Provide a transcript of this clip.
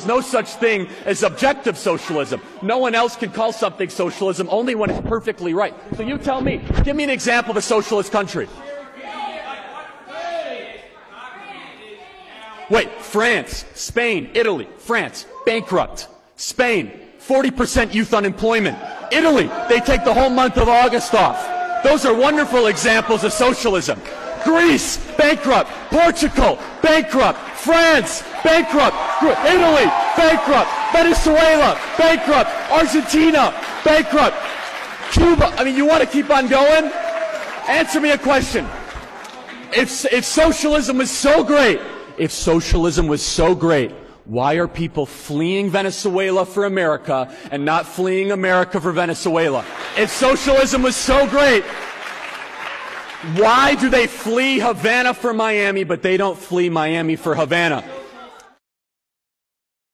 no such thing as objective socialism. No one else can call something socialism, only when it's perfectly right. So you tell me, give me an example of a socialist country. Wait, France, Spain, Italy, France, bankrupt. Spain, 40% youth unemployment. Italy, they take the whole month of August off. Those are wonderful examples of socialism. Greece, bankrupt. Portugal, bankrupt. France, bankrupt. Italy, bankrupt. Venezuela, bankrupt. Argentina, bankrupt. Cuba, I mean, you want to keep on going? Answer me a question. If socialism was so great, why are people fleeing Venezuela for America and not fleeing America for Venezuela? If socialism was so great, why do they flee Havana for Miami, but they don't flee Miami for Havana?